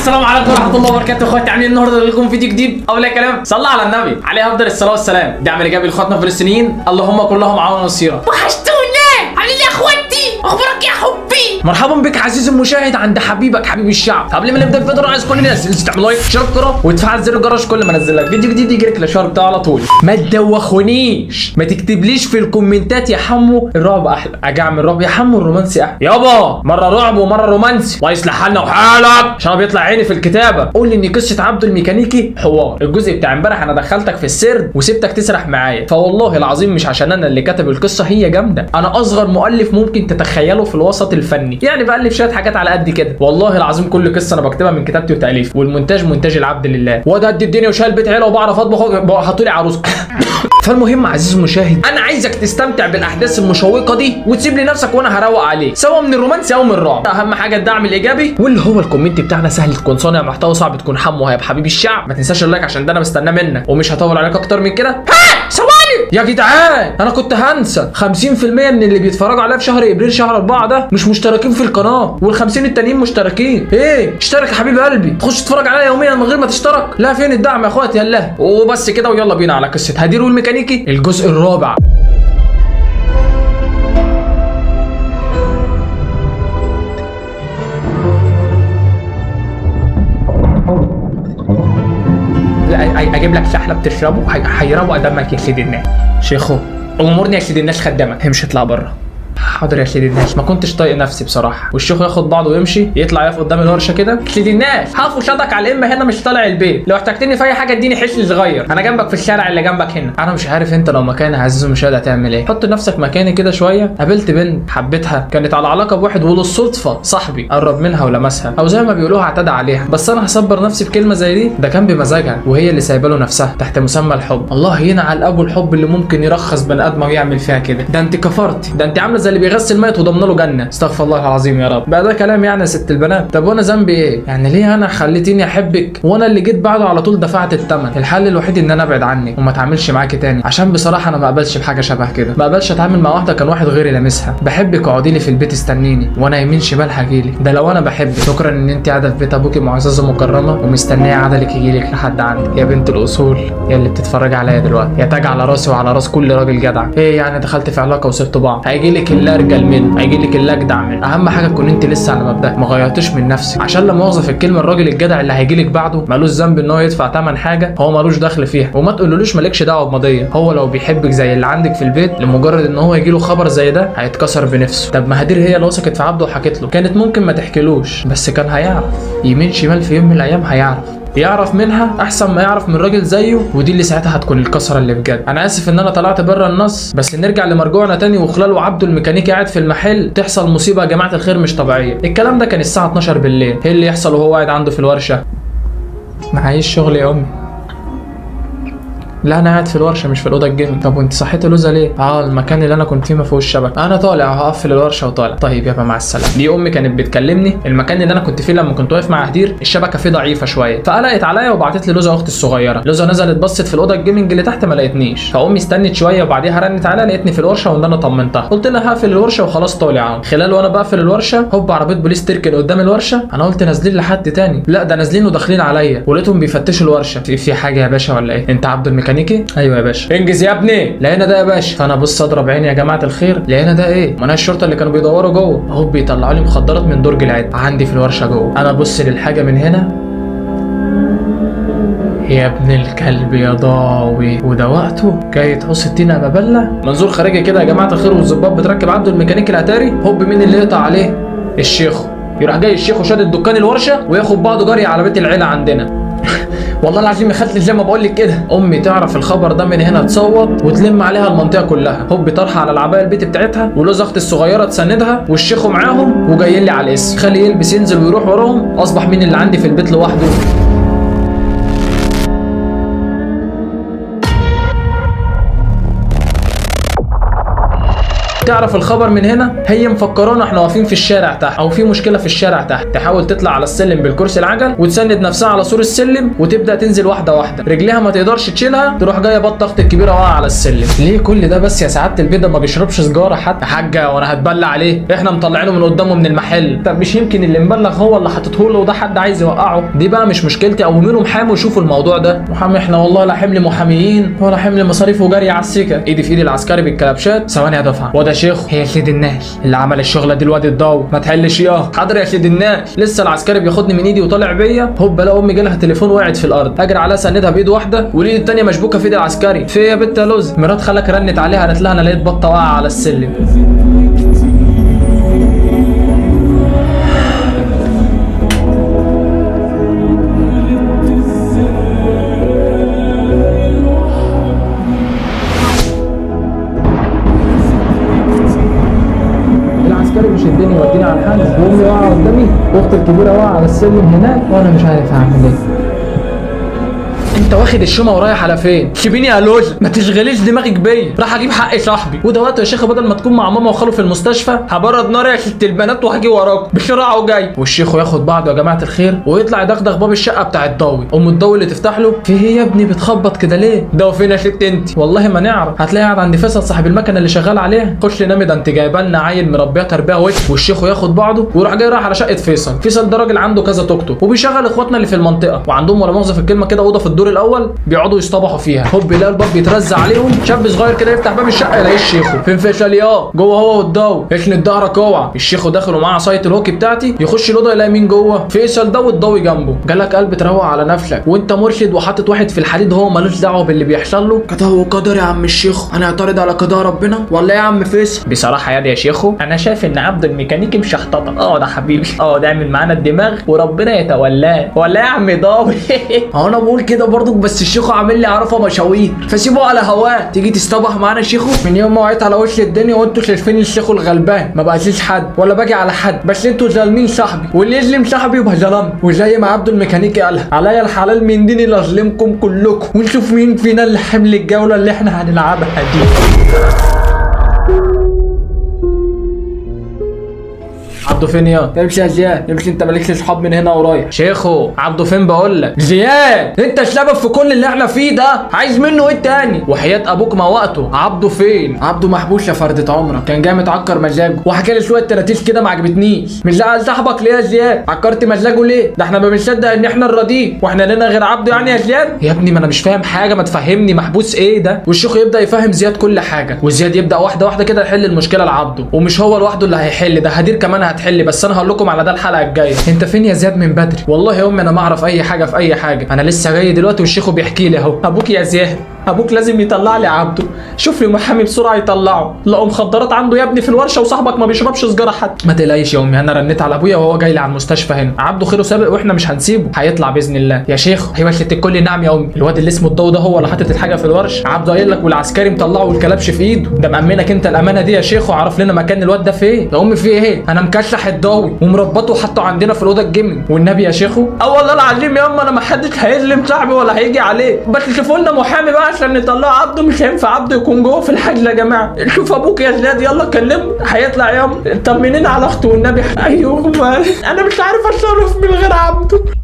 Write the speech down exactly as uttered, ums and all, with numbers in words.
السلام عليكم ورحمه الله وبركاته. اخواتي عاملين النهارده لكم فيديو جديد. اول كلام صلى على النبي عليه افضل الصلاه والسلام. دعم الايجابي لاخواتنا الفلسطينيين، اللهم كن لهم عونا ونصيرا. وحشتونا، عاملين ايه يا اخواتي؟ اخبارك يا حبي؟ مرحبا بك عزيزي المشاهد عند حبيبك حبيب الشعب. قبل ما نبدا الفيديو عايز كل الناس اللي تعمل لايك شير القناه وتفعل زر الجرس كل ما انزل لك فيديو جديد يجي لك الاشعار بتاعه على طول. ما تدوخونيش، ما تكتبليش في الكومنتات يا حمو الرعب احلى، اجي اعمل رعب يا حمو الرومانسي احلى. يابا مره رعب ومره رومانسي، الله يصلح حالنا وحالك عشان بيطلع عيني في الكتابه. قول لي ان قصه عبده الميكانيكي حوار. الجزء بتاع امبارح انا دخلتك في السرد وسبتك تسرح معايا، فوالله العظيم مش عشان انا اللي كاتب القصه، هي جامده. انا اصغر مؤلف ممكن تتخيله في الوسط الفني، يعني بالف شويه حاجات على قد كده. والله العظيم كل قصه انا بكتبها من كتابتي وتاليفي، والمونتاج مونتاج العبد لله. وده قد الدنيا وشايل بيت عيله وبعرف اطبخ، حطوا لي عروسه. فالمهم عزيزي المشاهد، انا عايزك تستمتع بالاحداث المشوقه دي وتسيب لي نفسك وانا هروق عليك، سواء من الرومانسي او من الرعب. اهم حاجه الدعم الايجابي، واللي هو الكومنت بتاعنا سهل تكون صانع محتوى، صعب تكون حمو هيبقى حبيب الشعب. ما تنساش اللايك عشان ده انا بستناه منك، ومش هطول عليك اكتر من كده. ها ثواني يا جدعان، انا كنت هنسى خمسين في المية من اللي بيتفرجوا عليا في شهر ابريل شهر أربعة ده مش مشتركين في القناه، وال50 التانيين مشتركين. ايه اشترك يا حبيب قلبي، تخش تتفرج عليا يوميا من غير ما تشترك؟ لا فين الدعم يا اخواتي؟ يلا وبس كده، ويلا بينا على قصه هدير والميكانيكي الجزء الرابع. اجيب لك سحله بتشربه هيروق دمك يا سيدي الناس. شيخو امورني يا سيدي الناس خدامك، امشي اطلع بره. حاضر يا سيدي الناس. ما كنتش طايق نفسي بصراحه. والشيخ ياخد بعضه ويمشي، يطلع يقف قدام الورشه كده. سيدي الناس هقف وشدك على الامه هنا، مش طالع البيت. لو احتجتني في اي حاجه اديني حشل صغير، انا جنبك في الشارع اللي جنبك هنا. انا مش عارف انت لو مكاني عزيزي المشاهد هتعمل ايه. حط نفسك مكاني كده شويه. قابلت بنت حبيتها، كانت على علاقه بواحد وللصدفه صاحبي قرب منها ولمسها، او زي ما بيقولوها اعتدى عليها. بس انا هصبر نفسي بكلمه زي دي؟ ده كان بمزاجها وهي اللي سايبه له نفسها تحت مسمى الحب. الله ينعل ابو الحب اللي ممكن يرخص بني ادم ويعمل فيها كده. ده انت كفرتي، ده انت عامله زي اللي بيغسل ميت وضمن له جنه. استغفر الله العظيم يا رب. بقى ده كلام يعني يا ست البنات؟ طب وانا ذنبي ايه؟ يعني ليه انا خليتيني احبك وانا اللي جيت بعده على طول دفعت الثمن؟ الحل الوحيد ان انا ابعد عنك وما اتعاملش معاكي تاني، عشان بصراحه انا ما اقبلش بحاجه شبه كده. ما اقبلش اتعامل مع واحده كان واحد غيري لامسها. بحبك، اقعدي لي في البيت استنيني وانا يمين شمال هجيلك. ده لو انا بحبك. شكرا ان انت قاعده في بيت ابوكي معززه مكرمه ومستنيه عدلك يجيلك لحد عندك. يا بنت الاصول يا اللي بتتفرجي عليا دلوقتي، يا تاج على راسي وعلى راس كل راجل جدع. ايه يعني دخلت في علاقه وسبتوا بعض؟ هيجيلك اللي ارجل منه، هيجيلك اللي اجدع منه. اهم حاجه تكون انت لسه على مبدأ، ما غيرتش من نفسك. عشان لما مؤاخذه في الكلمه، الراجل الجدع اللي هيجيلك بعده مالوش ذنب ان هو يدفع ثمن حاجه هو مالوش دخل فيها. وما تقولولوش مالكش دعوه بماضيه. هو لو بيحبك زي اللي عندك في البيت، لمجرد ان هو يجيله خبر زي ده هيتكسر بنفسه. طب ما هدير هي اللي وثقت في عبده وحكت له، كانت ممكن ما تحكيلوش بس كان هيعرف يمين شمال، في يوم من الايام هيعرف. يعرف منها احسن ما يعرف من راجل زيه، ودي اللي ساعتها هتكون الكسره اللي بجد. انا اسف ان انا طلعت بره النص، بس نرجع لمرجوعنا تاني. وخلال وعبده الميكانيكي قاعد في المحل تحصل مصيبه يا جماعه الخير مش طبيعيه. الكلام ده كان الساعه اتناشر بالليل. ايه اللي يحصل وهو قاعد عنده في الورشه؟ معيش شغل يا امي. لا انا قاعد في الورشه مش في الاوضه الجيمنج. طب وانت صحيتي لوزه ليه؟ اه المكان اللي انا كنت فيه ما فيهوش شبكه، انا طالع هقفل الورشه وطالع. طيب يابا مع السلامه. دي امي كانت بتكلمني، المكان اللي انا كنت فيه لما كنت واقف مع هدير الشبكه فيه ضعيفه شويه، فقلقت عليا وبعتت لي لوزه اختي الصغيره. لوزه نزلت بصت في الاوضه الجيمنج اللي تحت ما لقيتنيش، فامي استنت شويه وبعديها رنت عليا لقيتني في الورشه، وان انا طمنتها قلت لها هقفل الورشه وخلاص طالع. خلال وانا بقفل الورشه هوب عربيه بوليس تركن قدام الورشه. انا قلت نازلين لحد تاني، لا ده نازلين وداخلين عليا، ولقيتهم بيفتشوا الورشه. في, في حاجه يا باشا ولا ايه؟ انت عبده الميكانيكي؟ ايوه يا باشا. انجز يا ابني. لقينا ده يا باشا. فانا بص اضرب عيني يا جماعه الخير، لقينا ده ايه؟ ما انا الشرطه اللي كانوا بيدوروا جوه اهو بيطلعوا لي مخدرات من درج العد عندي في الورشه جوه. انا بص للحاجه من هنا، يا ابن الكلب يا ضاوي، وده وقته جاي تقص التينه مبله. منظور خارجي كده يا جماعه الخير، والظباط بتركب عبده الميكانيكي الاتاري. هوب مين اللي يقطع عليه؟ الشيخ. يروح جاي الشيخ وشادد دكان الورشه وياخد بعضه جري على بيت العيله عندنا. والله العظيم يا خالتي زي ما بقول لك كده. امي تعرف الخبر ده من هنا تصوت وتلم عليها المنطقه كلها. هوب طرحه على العبايه البيت بتاعتها، ولوز اختي الصغيره تسندها، والشيخ معاهم وجايين لي على الاسم. خلي يلبس ينزل ويروح وراهم. اصبح مين اللي عندي في البيت لوحده؟ تعرف الخبر من هنا؟ هي مفكرانا احنا واقفين في الشارع تحت او في مشكله في الشارع تحت، تحاول تطلع على السلم بالكرسي العجل وتسند نفسها على سور السلم وتبدا تنزل واحده واحده، رجليها ما تقدرش تشيلها، تروح جايه بطه اختي الكبيره واقعه على السلم. ليه كل ده بس يا سعاده البيضه؟ ما بيشربش سجاره حتى. يا حاجه وانا هتبلع عليه؟ احنا مطلعينه من قدامه من المحل. طب مش يمكن اللي مبلغ هو اللي حاطته له وده حد عايز يوقعه؟ دي بقى مش مشكلتي، او مين محامي وشوفوا الموضوع ده. محامي احنا والله لا حمل محاميين ولا حمل مصاريف وجري على السكه. ايدي في ايد العسكري بالكلبشات. ثواني يا دفعه. وده شيخ هي سيد الناس اللي عمل الشغله دي الواد الضاوي، ما تحلش ياه. حاضر يا سيد الناس. لسه العسكري بياخدني من ايدي وطالع بيا، هوب الاقي امي جالها تليفون وقعت في الارض، اجري عليها سندها بايد واحده والايد الثانيه مشبوكه في ايد العسكري. في ايه يا بنت يا لوز؟ مرات خالك رنت عليها قالت لها انا لقيت بطه واقعه على السلم. مش الدنيا وديني على الحجز وامي واقعه قدامي واختي الكبيره واقعه على السلم هناك وانا مش عارف اعمل ايه. انت واخد الشومه ورايح على فين؟ سيبيني يا لوز، ما تشغليش دماغك بيا، راح اجيب حق صاحبي. وده وقت يا شيخه بدل ما تكون مع ماما وخاله في المستشفى هبرد نار يا ست البنات وهاجي وراكم بسرعه وجاي. والشيخ ياخد بعضه يا جماعه الخير ويطلع يدغدغ باب الشقه بتاع الضاوي. ام الضاوي اللي تفتح له في ايه يا ابني بتخبط كده ليه؟ ده فين يا ست انت؟ والله ما نعرف، هتلاقي قاعد عند فيصل صاحب المكنه اللي شغال عليها. خش نامي ده انت جايبه لنا عيل مربيه تربيه وش. والشيخ ياخد بعضه ويروح جاي رايح على شقه فيصل. فيصل ده راجل عنده كذا توك توك وبيشغل اخواتنا اللي في المنطقه، وعندهم ولا مؤاخذه في الكلمه كده اوضه في الدور الاول بيقعدوا يصطبحوا فيها. هوب يلاقي الباب بيترزع عليهم، شاب صغير كده يفتح باب الشقه يلاقي الشيخ. فين فيصل ياه؟ جوه هو والضاوي. اسند ظهرك اوعى. الشيخ داخل ومعاه عصايه الهوكي بتاعتي، يخش الاوضه يلاقي مين جوه؟ فيصل ده والضاوي جنبه. جالك قلب تروق على نفسك وانت مرشد وحاطط واحد في الحديد هو مالوش دعوه باللي بيحصل له؟ قضاء وقدر يا عم الشيخ، انا اعترض على قضاء ربنا ولا ايه يا عم فيصل؟ بصراحه يا شيخو انا شايف ان عبد الميكانيكي مشحططه. اه ده حبيبي، اه ده اعمل معانا الدماغ وربنا يتولاه ولا يا عم ضاوي؟ هو انا بقول كده برضك بس الشيخو عامل لي عرفه مشاوير فسيبه على هواه. تيجي تستبح معانا الشيخو؟ من يوم ما وقعت على وش الدنيا وانتوا شايفين الشيخو الغلبان ما بقاش حد ولا باجي على حد، بس انتوا ظالمين صاحبي واللي يظلم صاحبي يبقى ظلمني. وزي ما عبد الميكانيكي قالها عليا الحلال من ديني لاظلمكم كلكم ونشوف مين فينا اللي حمل الجوله اللي احنا هنلعبها دي. عبده فين يا؟ امشي يا زياد، امشي انت مالكش اصحاب من هنا ورايح. شيخو عبده فين بقول لك؟ زياد انت السبب في كل اللي احنا فيه ده، عايز منه ايه تاني؟ وحياة ابوك ما وقته. عبده فين؟ عبده محبوس يا فردة عمرك، كان جاي متعكر مزاجه وحكى لي شويه تراتيش كده ما عجبتنيش. مش زعل صاحبك ليه يا زياد؟ عكرت مزاجه ليه؟ ده احنا ما بنصدق ان احنا نراضيه واحنا لنا غير عبده يعني يا زياد؟ يا ابني ما انا مش فاهم حاجه، ما تفهمني محبوس ايه ده؟ والشيخ يبدا يفهم زياد كل حاجه وزياد يبدا واحده واحده كده يحل المشكله لعبده. ومش هو لوحده اللي هيحل، ده هدير كمان هتحل، بس انا هقول لكم على ده الحلقه الجايه. انت فين يا زياد من بدري؟ والله يا امي انا ما اعرف اي حاجه في اي حاجه، انا لسه جاي دلوقتي والشيخو بيحكي لي اهو. ابوك يا زياد، ابوك لازم يطلع لي عبده، شوف لي محامي بسرعه يطلعه، لقوا مخدرات عنده يا ابني في الورشه وصاحبك ما بيشربش سجاره حتى. ما تقلقيش يا امي، انا رنيت على ابويا وهو جاي لي على المستشفى هنا. عبده خيره سابق واحنا مش هنسيبه، هيطلع باذن الله. يا شيخ ايوه ست الكل نعم يا امي. الواد اللي اسمه الضو ده هو اللي حاطط الحاجه في الورش، عبده قايل لك والعسكري مطلعه والكلبش في ايده. ده مامنك انت الامانه دي يا شيخ وعرف لنا مكان الواد ده فين. يا امي في ايه؟ انا مكشح الضاوي ومربطه وحطه عندنا في الاوضه الجيمنج. والنبي يا شيخو اه والله العظيم يا اما انا ما حدش هيظلم صاحبي ولا هيجي عليه، بس شوفوا لنا محامي بقى عشان نطلعه. عبده مش هينفع عبده يكون جوه في الحجز يا جماعه. شوف ابوك يا زياد يلا كلمه هيطلع يا طمنين على اخته والنبي. ايوه انا مش عارف اتصرف من غير عبده.